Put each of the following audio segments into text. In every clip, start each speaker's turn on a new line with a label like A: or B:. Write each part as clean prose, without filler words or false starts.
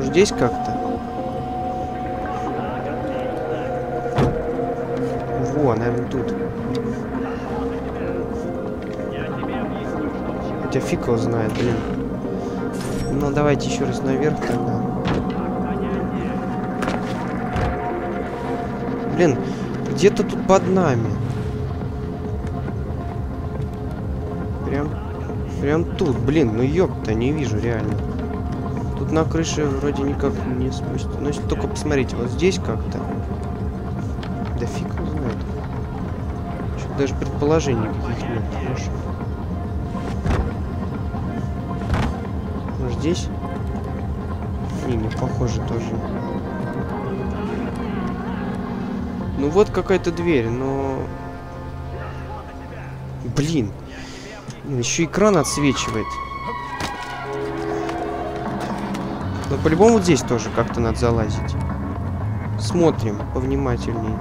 A: Может, здесь как-то? Во, наверное, тут. Хотя фиг его знает, блин. Ну, давайте еще раз наверх тогда. Блин, где-то тут под нами. Прям тут, блин, ну ёпта, не вижу реально. Тут на крыше вроде никак не спустить. Ну, если только посмотрите, вот здесь как-то. Да фиг его знает. Что-то даже предположений никаких нет. Может, здесь? Не похоже тоже. Ну вот какая-то дверь, но... Блин. Еще экран отсвечивает. Но по-любому вот здесь тоже как-то надо залазить. Смотрим повнимательней.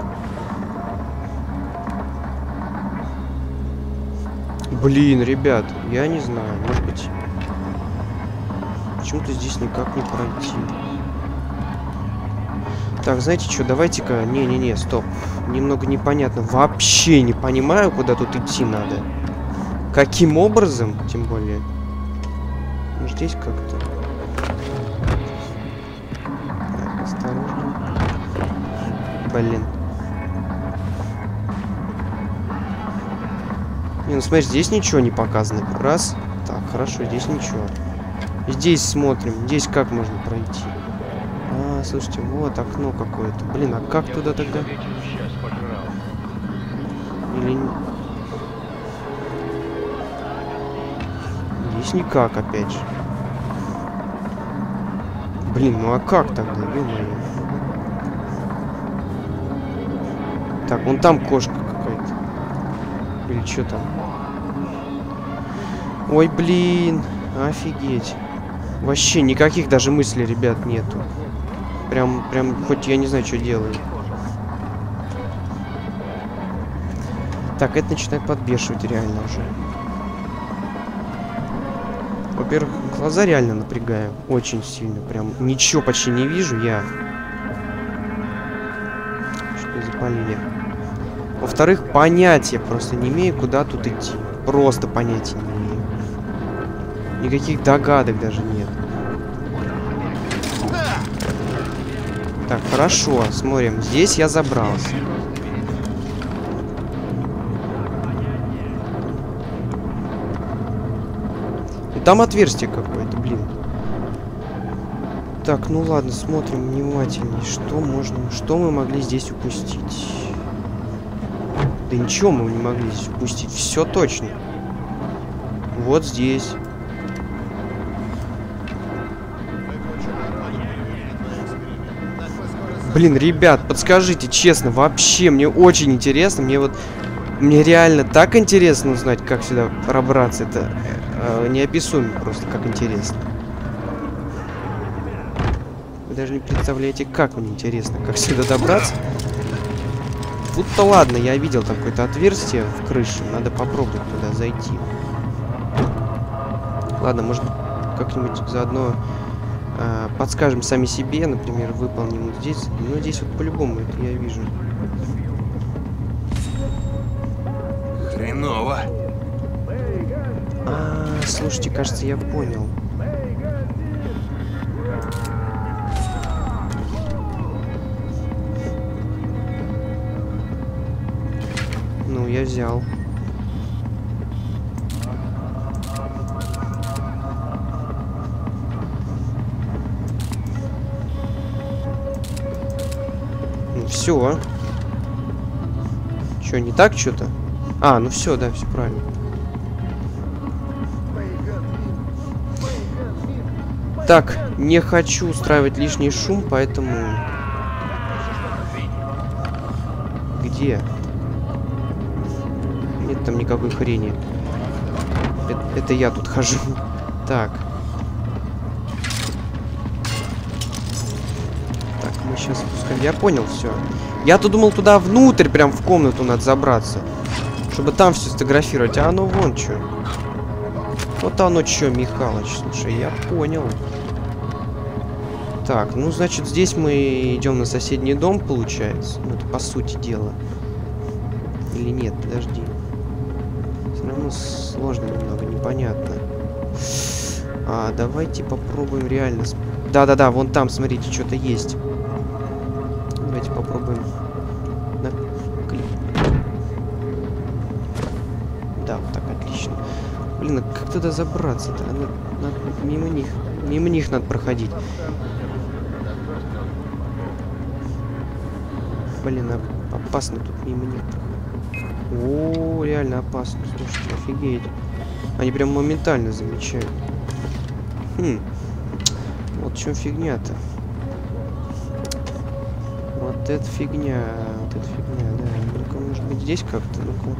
A: Блин, ребят, я не знаю, может быть... Почему-то здесь никак не пройти. Так, знаете что, давайте-ка... Не-не-не, стоп. Немного непонятно. Вообще не понимаю, куда тут идти надо. Каким образом, тем более. Здесь как-то... Так, осторожно. Блин. Не, ну смотри, здесь ничего не показано. Раз. Так, хорошо, здесь ничего. Здесь смотрим. Здесь как можно пройти? А, слушайте, вот окно какое-то. Блин, а как туда тогда? Или... Здесь никак, опять же. Блин, ну а как тогда? Ё-моё. Так, вон там кошка какая-то. Или что там? Ой, блин. Офигеть. Вообще никаких даже мыслей, ребят, нету. Прям, хоть я не знаю, что делаю. Так, это начинает подбешивать реально уже. Во-первых, глаза реально напрягаю. Очень сильно. Прям ничего почти не вижу я. Что запалили. Во-вторых, понятия просто не имею, куда тут идти. Просто понятия не имею. Никаких догадок даже нет. Так, хорошо. Смотрим. Здесь я забрался. И там отверстие какое-то, блин. Так, ну ладно, смотрим внимательнее. Что мы могли здесь упустить? Да ничего мы не могли здесь упустить. Все точно. Вот здесь. Блин, ребят, подскажите, честно, вообще, мне очень интересно. Мне реально так интересно узнать, как сюда пробраться. Это неописуемо просто, как интересно. Вы даже не представляете, как мне интересно, как сюда добраться. Тут-то ладно, я видел там какое-то отверстие в крыше. Надо попробовать туда зайти. Ладно, может как-нибудь заодно подскажем сами себе, например, выполним вот здесь. Ну, здесь вот по-любому это я вижу.
B: Хреново.
A: Слушайте, кажется, я понял. Ну, я взял. Ну, все. Что, не так что-то? А, ну все, да, все правильно. Так, не хочу устраивать лишний шум, поэтому... Где? Нет там никакой хрени. Это я тут хожу. Так. Так, мы сейчас спускаем. Я понял все. Я-то думал, туда внутрь, прям в комнату надо забраться. Чтобы там все сфотографировать. А оно вон что. Вот оно что, Михалыч. Слушай, я понял. Так, ну, значит, здесь мы идем на соседний дом, получается. Ну, это по сути дела. Или нет, подожди. Все равно сложно немного, непонятно. Давайте попробуем реально... Да-да-да, вон там, смотрите, что-то есть. Давайте попробуем... Да, вот так, отлично. Блин, а как туда забраться-то? Мимо них надо проходить. Блин, опасно тут мимо них. О, реально опасно. Слушайте, офигеть. Они прям моментально замечают. Вот в чем фигня-то. Вот это фигня. Вот это фигня, да. Ну-ка, может быть, здесь как-то? Ну-ка.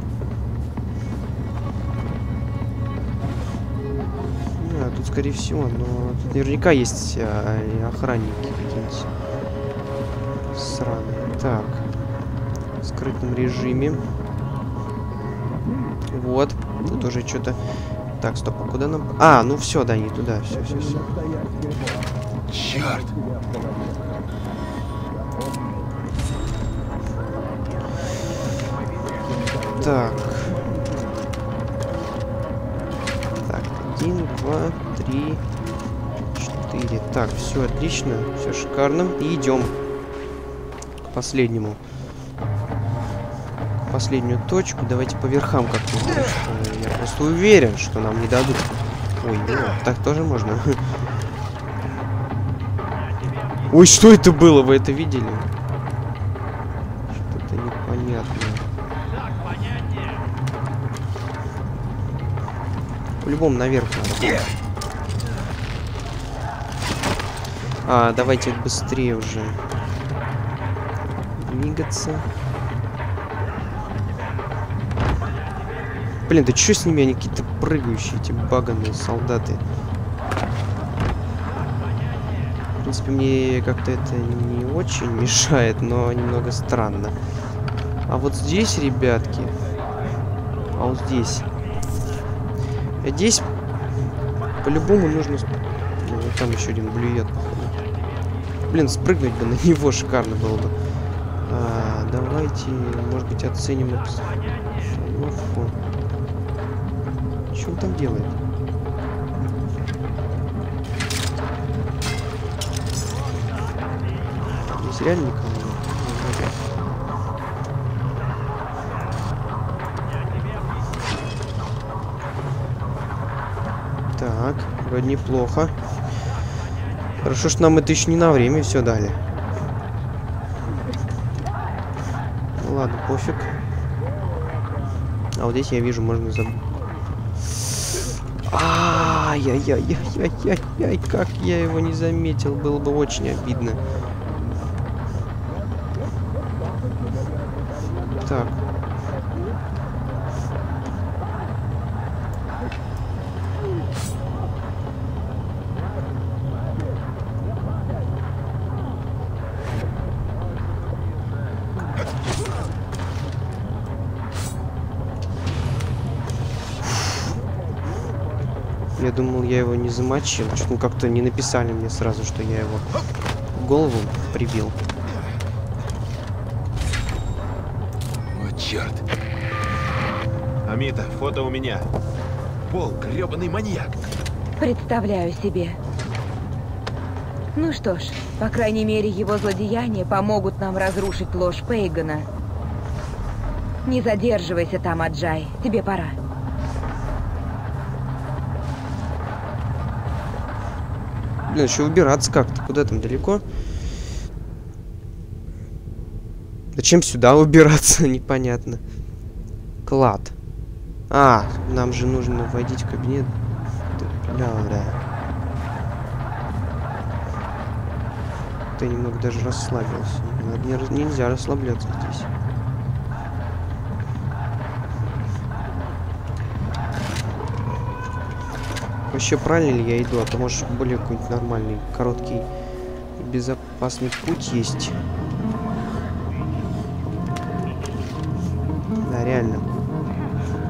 A: Тут, скорее всего, но тут наверняка есть охранники какие-нибудь сраные. Так. В скрытом режиме. Вот. Тут уже что-то... Так, стоп, а куда нам... ну все, да, не туда. Все.
B: Черт!
A: Так. Так, 1, 2, 3, 4. Так, все отлично, все шикарно. И идем к последнему. Последнюю точку. Давайте по верхам как-то. Я просто уверен, что нам не дадут. Ой, ну, так тоже можно. Ой, что это было? Вы это видели? Что-то непонятное. По-любому наверх надо. Давайте быстрее уже двигаться. Блин, да что с ними? Они какие-то прыгающие, эти баганые солдаты. В принципе, мне как-то это не очень мешает, но немного странно. А вот здесь, ребятки... вот здесь... Здесь по-любому нужно... вот там еще один блюет, походу. Блин, спрыгнуть бы на него шикарно было бы. Давайте, может быть, оценим обстановку. Что он там делает? Здесь реально никого нет. Так, вроде неплохо. Хорошо, что нам это еще не на время все дали. Ну ладно, пофиг. А вот здесь я вижу, можно забыть. Ай-яй-яй-яй-яй-яй, как я его не заметил, было бы очень обидно. Так. Я думал, я его не замочил. Что-то как-то не написали мне сразу, что я его в голову прибил.
B: О, черт. Амита, фото у меня. Пол, гребаный маньяк.
C: Представляю себе. Ну что ж, по крайней мере, его злодеяния помогут нам разрушить ложь Пейгана. Не задерживайся там, Аджай. Тебе пора.
A: Блин, еще выбираться как-то. Куда там, далеко? Зачем сюда убираться? Непонятно. Клад. Нам же нужно войдить в кабинет. Да. Ты немного даже расслабился. Нельзя расслабляться здесь. Вообще правильно ли я иду? А то может более какой-нибудь нормальный, короткий и безопасный путь есть. Да, реально.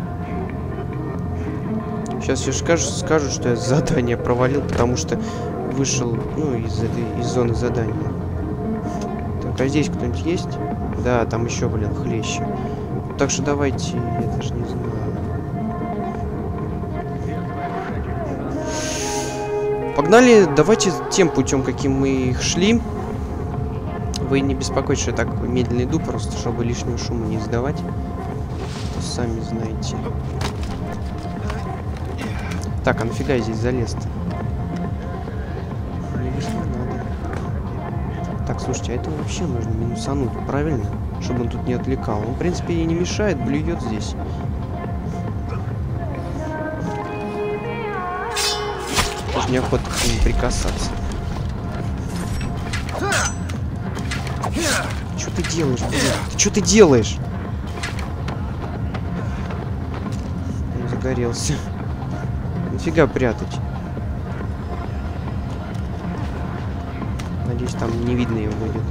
A: Сейчас все скажут, что я задание провалил, потому что вышел, ну, из зоны задания. Так, а здесь кто-нибудь есть? Да, там еще, блин, хлеще. Так что давайте, я даже не знаю. Погнали, давайте тем путем, каким мы их шли. Вы не беспокойтесь, что я так медленно иду, просто чтобы лишнего шума не издавать. То сами знаете. Так, а нафига я здесь залез-то? Так, слушайте, а это вообще нужно минусануть, правильно? Чтобы он тут не отвлекал. Он, в принципе, и не мешает, блюет здесь. Даже неохота к нему прикасаться. Что ты делаешь, блин? Ты что ты делаешь? Он загорелся. Нафига прятать? Надеюсь, там не видно его будет.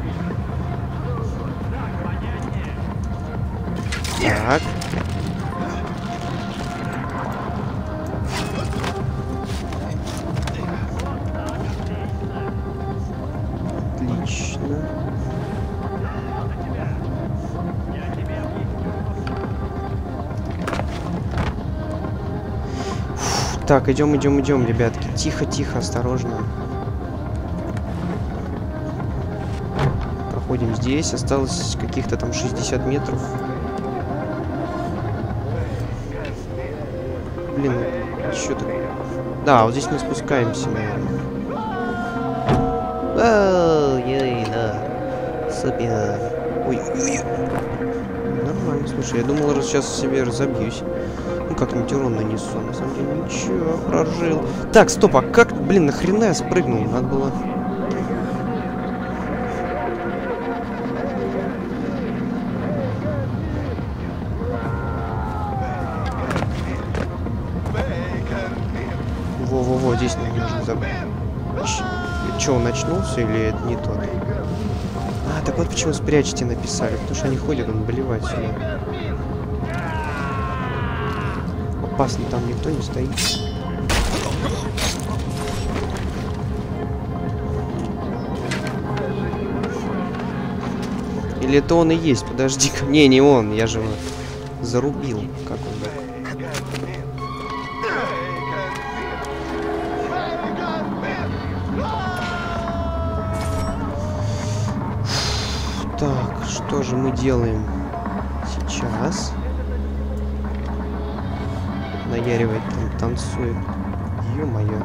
A: Так. Отлично. Фу, так, идем, ребятки. Тихо, тихо, осторожно. Проходим здесь. Осталось каких-то там 60 метров. Блин, что-то... Да, вот здесь мы спускаемся, наверное. Оу, ей, да. Супер. Ой, ой. Нормально, слушай, я думал, сейчас себе разобьюсь. Ну, как-нибудь урон нанесу. На самом деле, ничего, прожил. Так, стоп, а как, блин, нахрена я спрыгнул? Надо было... Во-во-во, здесь нужно забыть. Че, он очнулся или это не тот? А, так вот почему спрячьте написали. Потому что они ходят, он болевает сюда. Опасно, там никто не стоит. Или это он и есть? Подожди-ка. Не он, я же его зарубил. Как он? Так, что же мы делаем сейчас? Наяривает, там танцует. Ё-моё.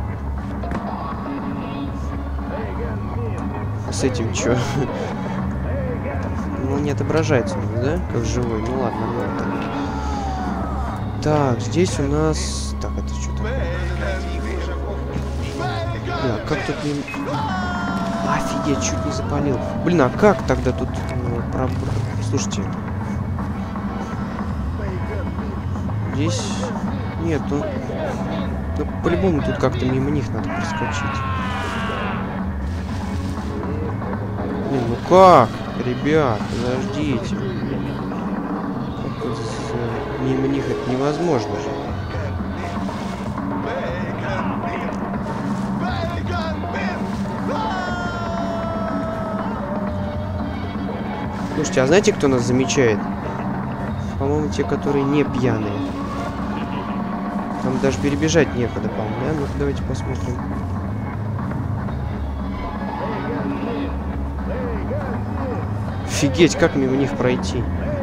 A: А с этим чё? Ну, не отображается у нас, да? Как живой. Ну ладно, ладно. Так, здесь у нас... Так, это что такое? Да, как тут не... Офигеть, чуть не запалил. Блин, а как тогда тут... Слушайте. Здесь... Нет, ну... Ну, по-любому тут как-то мимо них надо проскочить. Блин, ну как? Ребят, подождите. Мимо них это невозможно же. Слушайте, а знаете, кто нас замечает? По-моему, те, которые не пьяные. Там даже перебежать некуда, по-моему, да? Ну-ка, давайте посмотрим. Офигеть, как мимо них пройти?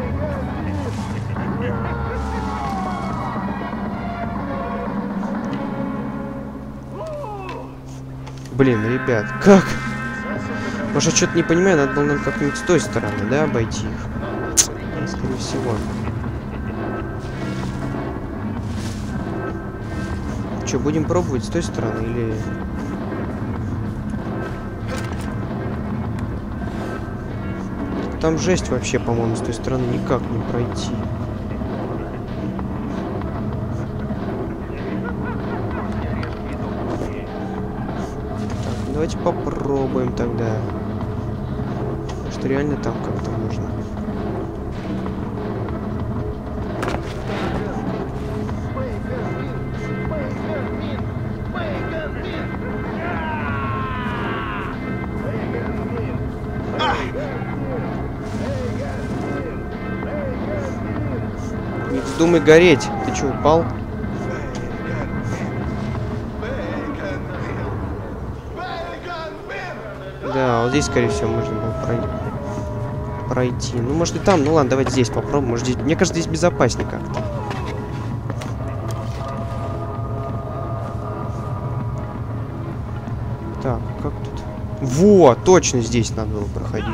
A: Блин, ребят, как? Может, я что-то не понимаю, надо было нам как-нибудь с той стороны, да, обойти их? Скорее всего. Что, будем пробовать с той стороны или... Там жесть вообще, по-моему, с той стороны никак не пройти. Так, давайте попробуем тогда. Потому что реально там как-то можно. вздумай гореть. Ты что, упал? Да, вот здесь, скорее всего, можно было пройти. Ну, может и там. Ну ладно, давайте здесь попробуем. Может, здесь... Мне кажется, здесь безопаснее как-то. Так, как тут? Во, точно здесь надо было проходить.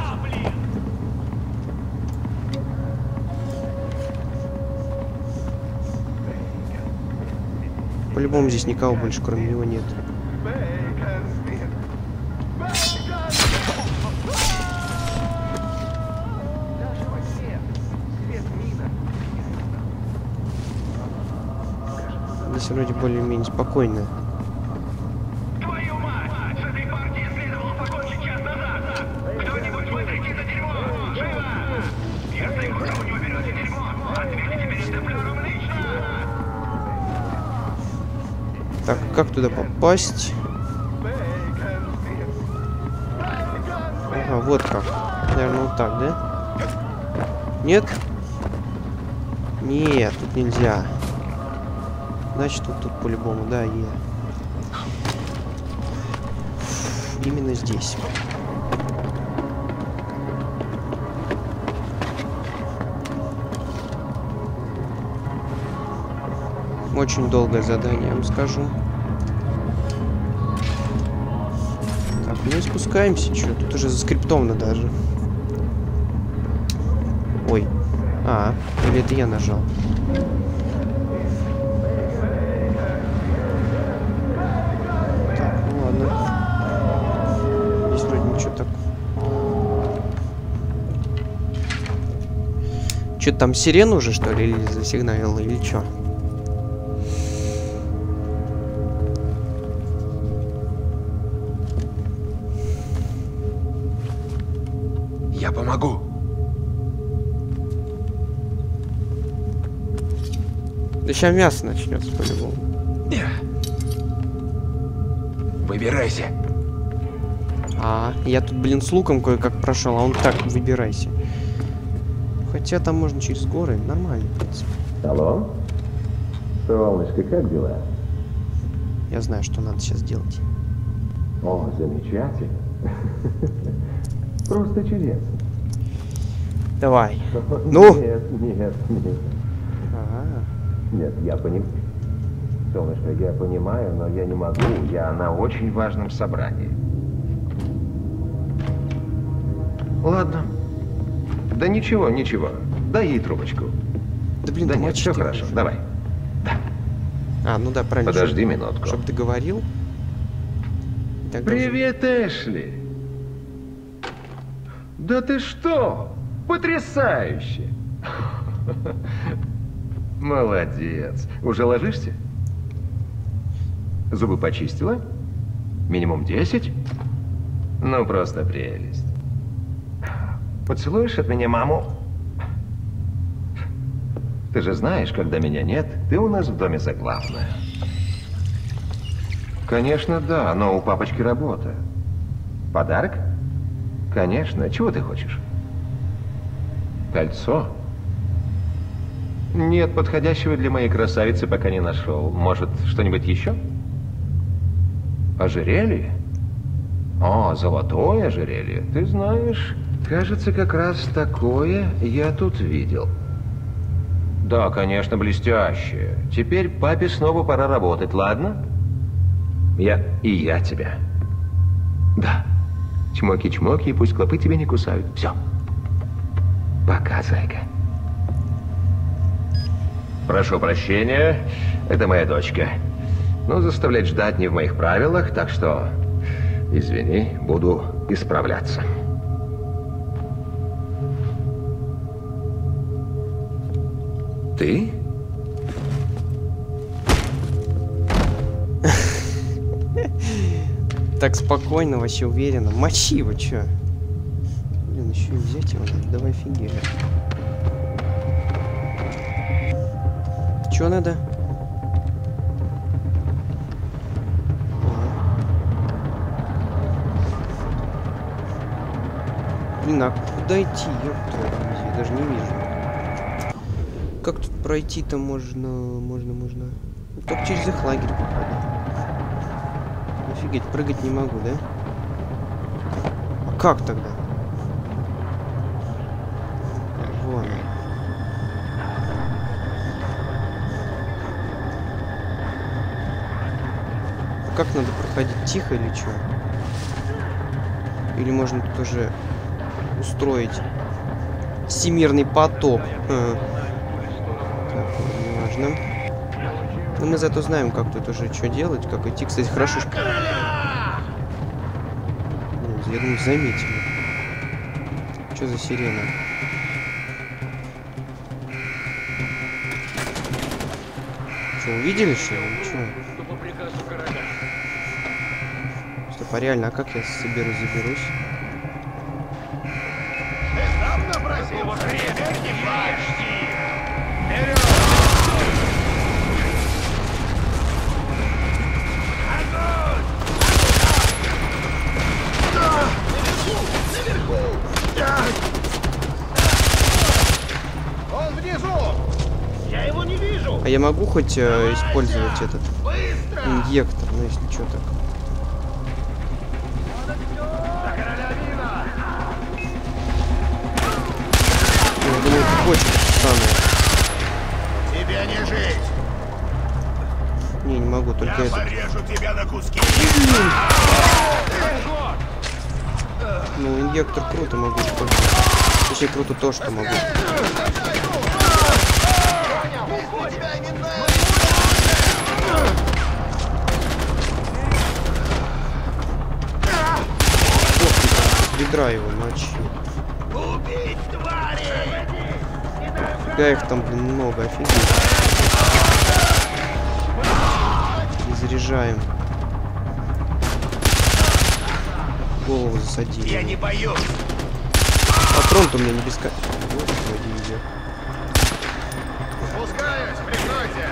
A: По-любому здесь никого больше, кроме него, нет. Здесь вроде более-менее спокойно.
D: Твою мать! С этой партией следовало покончить час назад! Кто-нибудь вытряхни за дерьмо! Живо! Если вы уже не уберете дерьмо, ответите перед Темпляром лично!
A: Так, как туда попасть? Ага, вот как. Наверное, вот так, да? Нет? Нет, тут нельзя. Значит, тут по-любому, да, именно здесь. Очень долгое задание, я вам скажу. Так, ну и спускаемся, что? Тут уже заскриптовано даже. Ой. А, или это я нажал? Что-то там сирену уже, что ли, или засигналило, или что?
B: Я помогу.
A: Да сейчас мясо начнется по-любому.
B: Выбирайся.
A: А, я тут, блин, с луком кое-как прошел, а он так, выбирайся. Хотя там можно через горы, нормально, в принципе.
E: Алло? Солнышко, как дела?
A: Я знаю, что надо сейчас делать.
E: О, замечательно. Просто чудесно.
A: Давай. Ну?
E: Нет.
A: Ага.
E: Нет, я понимаю. Солнышко, я понимаю, но я не могу. Я на очень важном собрании. Ладно. Да ничего. Дай ей трубочку.
A: Да блин,
E: Да нет,
A: мочи
E: все
A: ты
E: хорошо.
A: уже.
E: Давай.
A: А, ну да, правильно.
E: Подожди минутку.
A: Чтоб ты говорил. Так
E: Привет, Эшли. Да ты что? Потрясающе. Молодец. Уже ложишься? Зубы почистила? Минимум 10? Ну, просто прелесть. Поцелуешь от меня маму? Ты же знаешь, когда меня нет, ты у нас в доме заглавная. Конечно, да, но у папочки работа. Подарок? Конечно. Чего ты хочешь? Кольцо? Нет, подходящего для моей красавицы пока не нашел. Может, что-нибудь еще? Ожерелье? О, золотое ожерелье. Ты знаешь, кажется, как раз такое я тут видел. Да, конечно, блестящее. Теперь папе снова пора работать, ладно? Я тебя. Да. Чмоки-чмоки, и пусть клопы тебя не кусают. Все. Пока, зайка. Прошу прощения, это моя дочка. Но заставлять ждать не в моих правилах, так что, извини, буду исправляться. Ты?
A: Так спокойно, вообще уверенно. Мочи его, чё? Блин, еще и взять его надо. Давай офигели. Чё надо? Блин, а куда идти, ёпта? Я даже не вижу. Как тут пройти-то можно? Можно. Только через их лагерь попаду. Офигеть, прыгать не могу, да? А как тогда? Вон. А как надо проходить? Тихо или что? Или можно тут уже устроить всемирный потоп? Так, неважно. Но мы зато знаем, как тут уже что делать, как идти. Кстати, хорошо, что... Я думаю, заметили. Что за сирена? Что, увидели, что ли? Ничего. Стоп, а реально, а как я заберусь?
D: Он внизу! Я его не вижу!
A: А я могу хоть использовать этот инъектор, ну если что так. Я думаю, это почта самое.
D: Тебе не жить!
A: Не могу, только
D: Я
A: это.
D: порежу тебя на куски!
A: Ну, инъектор круто могу использовать. Точнее, круто то, что могу. Бедра его мочи.
D: Убить, твари!
A: Да их там, блин, много, офигеть. Перезаряжаем. Голову засадили.
D: Я не боюсь!
A: Патрон-то у меня не бесконечный.
D: Спускаюсь, прикройте!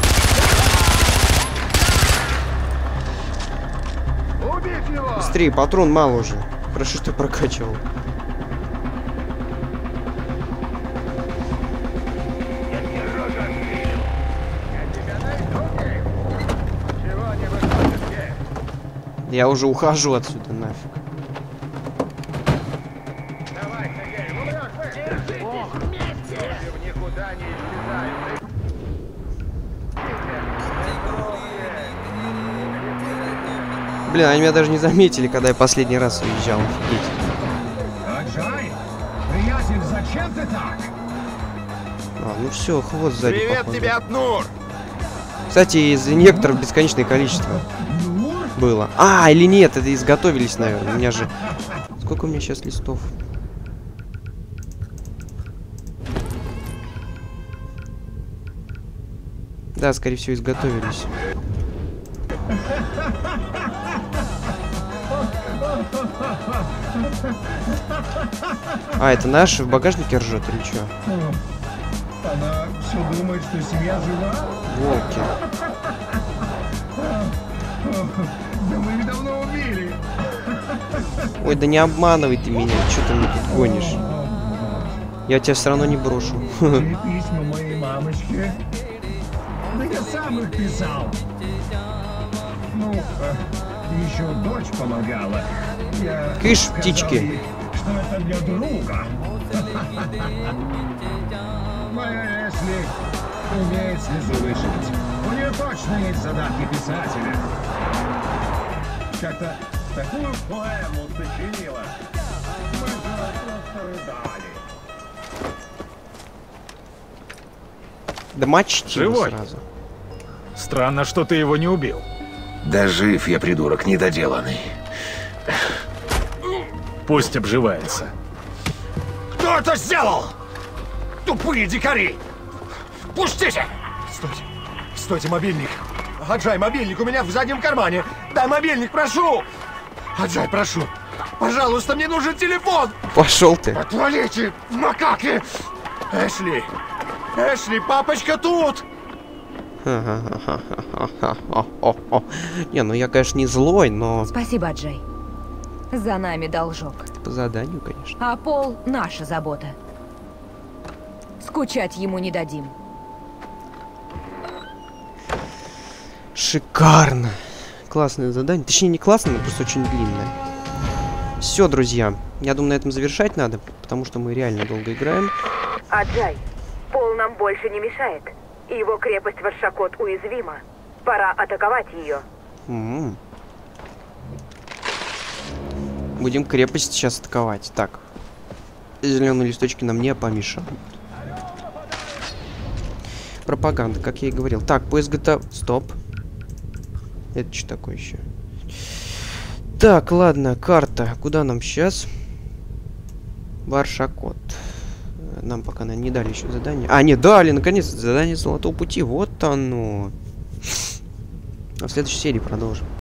D: Убить его!
A: Быстрее, патрон мало уже. Хорошо, что прокачивал.
D: Я держу застрелю! Я тебя найду, Гейб! Чего не выходит, Гейб?
A: Я уже ухожу отсюда нафиг.
D: Давай-ка, Гейб, умрёшь вы! Держитесь вместе! Никуда не исчезают!
A: Блин, они меня даже не заметили, когда я последний раз уезжал. Офигеть.
F: Аджай, приятель, зачем ты так?
A: А, ну все, хвост сзади.
D: Привет
A: походу.
D: тебе от Нур!
A: Кстати, из инъекторов бесконечное количество
F: Нур?
A: было. А, или нет, это изготовились, наверное. У меня же... Сколько у меня сейчас листов? Да, скорее всего, изготовились. А, это наш в багажнике ржет или что?
F: Она все думает, что семья жива?
A: Волки.
F: Да мы их давно убили.
A: Ой, да не обманывай ты меня, что ты мне тут гонишь? Я тебя все равно не брошу.
F: Эти письма моей мамочке. Да я сам их писал. Ну, еще дочь помогала. Я
A: Кыш,
F: сказал
A: птички.
F: ей, что это для друга. Моя Эшли умеет слезу вышибить. У нее точно есть задатки писателя. Как-то такую поэму сочинила. Мы же просто рыдали.
A: Да мочти его
G: Живой.
A: сразу.
G: Странно, что ты его не убил.
B: Да жив я, придурок, недоделанный.
G: Пусть обживается.
D: Кто это сделал? Тупые дикари! Пустите!
H: Стойте! Стойте, мобильник! Аджай, мобильник у меня в заднем кармане! Дай мобильник, прошу! Аджай, прошу! Пожалуйста, мне нужен телефон!
A: Пошел ты.
H: Отвалите, макаки! Эшли! Эшли, папочка тут!
A: Не, ну я, конечно, не злой, но
C: Спасибо, Джей. За нами должок.
A: по заданию, конечно.
C: А Пол — наша забота. Скучать ему не дадим.
A: Шикарно. Классное задание. Точнее, не классное, но просто очень длинное. Все, друзья. Я думаю, на этом завершать надо, потому что мы реально долго играем.
C: Аджай, Пол нам больше не мешает. И его крепость Варшакот уязвима. Пора атаковать ее.
A: Будем крепость сейчас атаковать. Так. Зеленые листочки нам не помешают. Пропаганда, как я и говорил. Так, поиск готов. Стоп. Это что такое еще? Так, ладно, карта. Куда нам сейчас? Варшакот. Нам пока не дали еще задание. А, не дали, наконец-то. Задание Золотого Пути. Вот оно. А в следующей серии продолжим.